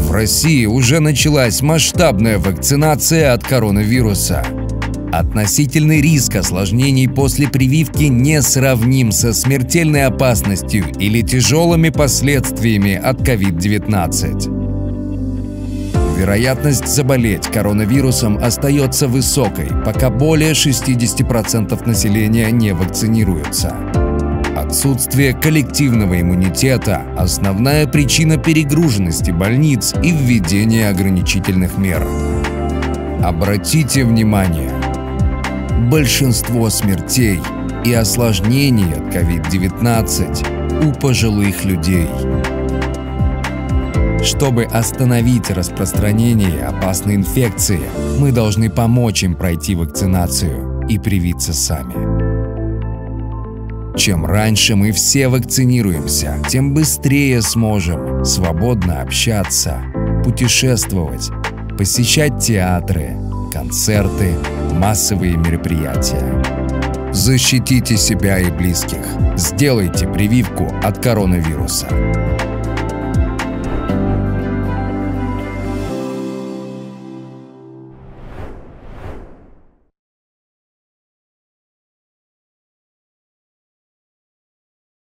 В России уже началась масштабная вакцинация от коронавируса. Относительный риск осложнений после прививки несравним со смертельной опасностью или тяжелыми последствиями от COVID-19. Вероятность заболеть коронавирусом остается высокой, пока более 60% населения не вакцинируются. Отсутствие коллективного иммунитета – основная причина перегруженности больниц и введения ограничительных мер. Обратите внимание, большинство смертей и осложнений от COVID-19 у пожилых людей. Чтобы остановить распространение опасной инфекции, мы должны помочь им пройти вакцинацию и привиться сами. Чем раньше мы все вакцинируемся, тем быстрее сможем свободно общаться, путешествовать, посещать театры, концерты, массовые мероприятия. Защитите себя и близких. Сделайте прививку от коронавируса.